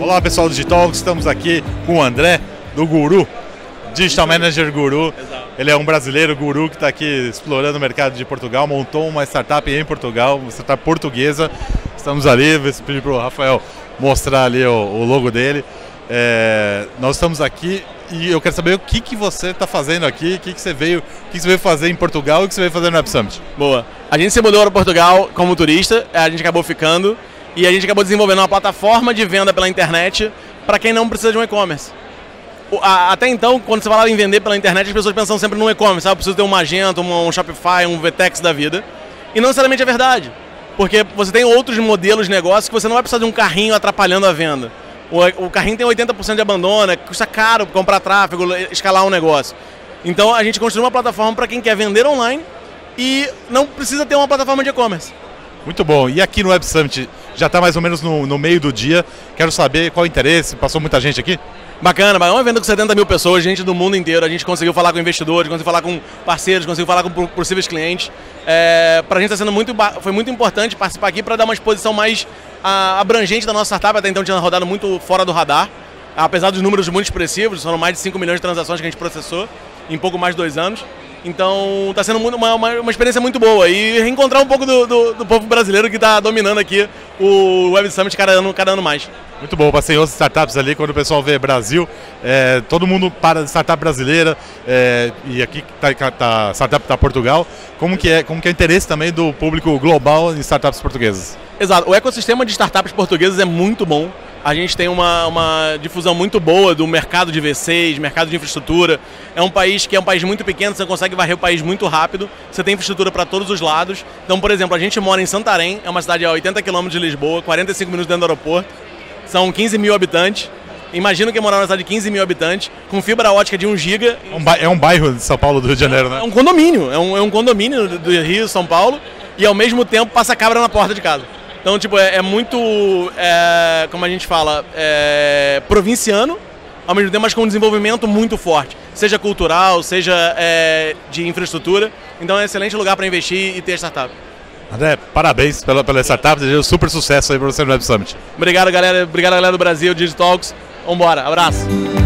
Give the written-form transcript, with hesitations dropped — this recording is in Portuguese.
Olá pessoal do Digitalks, estamos aqui com o André, do Guru, Digital Manager Guru. Exato. Ele é um brasileiro Guru que está aqui explorando o mercado de Portugal, montou uma startup em Portugal, uma startup portuguesa. Estamos ali, vou pedir para o Rafael mostrar ali o logo dele. Nós estamos aqui e eu quero saber o que você está fazendo aqui, o que você veio fazer em Portugal e o que você veio fazer no Web Summit. Boa. A gente se mudou para Portugal como turista, a gente acabou ficando e a gente acabou desenvolvendo uma plataforma de venda pela internet para quem não precisa de um e-commerce. Até então, quando você fala em vender pela internet, as pessoas pensam sempre no e-commerce, sabe? Eu preciso ter um Magento, um Shopify, um VTEX da vida. E não necessariamente é verdade, porque você tem outros modelos de negócio que você não vai precisar de um carrinho atrapalhando a venda. O carrinho tem 80% de abandono, custa caro comprar tráfego, escalar um negócio. Então a gente construiu uma plataforma para quem quer vender online e não precisa ter uma plataforma de e-commerce. Muito bom. E aqui no Web Summit, já está mais ou menos no meio do dia. Quero saber qual o interesse, passou muita gente aqui? Bacana, é um evento com 70 mil pessoas, gente do mundo inteiro. A gente conseguiu falar com investidores, conseguiu falar com parceiros, conseguiu falar com possíveis clientes. Para a gente foi muito importante participar aqui para dar uma exposição mais abrangente da nossa startup. Até então tinha rodado muito fora do radar, apesar dos números muito expressivos, foram mais de 5 milhões de transações que a gente processou em pouco mais de 2 anos. Então está sendo uma experiência muito boa e reencontrar um pouco do povo brasileiro que está dominando aqui o Web Summit cada ano mais. Muito bom, passei em outras startups ali, quando o pessoal vê Brasil, todo mundo para de startup brasileira, e aqui a startup está Portugal. Como que é o interesse também do público global em startups portuguesas? Exato, o ecossistema de startups portuguesas é muito bom. A gente tem uma difusão muito boa do mercado de V6, mercado de infraestrutura. É um país que é um país muito pequeno, você consegue varrer o país muito rápido, você tem infraestrutura para todos os lados. Então, por exemplo, a gente mora em Santarém, é uma cidade a 80 km de Lisboa, 45 minutos dentro do aeroporto, são 15 mil habitantes. Imagina que é morar numa cidade de 15 mil habitantes, com fibra ótica de 1 GB. É um bairro de São Paulo, do Rio de Janeiro, né? É um condomínio, é um condomínio do Rio, São Paulo, e ao mesmo tempo passa cabra na porta de casa. Então, tipo, é muito, como a gente fala, provinciano, ao mesmo tempo, mas com um desenvolvimento muito forte, seja cultural, seja de infraestrutura. Então é um excelente lugar para investir e ter startup. André, parabéns pela startup, desejo super sucesso aí para você no Web Summit. Obrigado, galera. Obrigado, galera do Brasil, Digitalks. Vambora, abraço.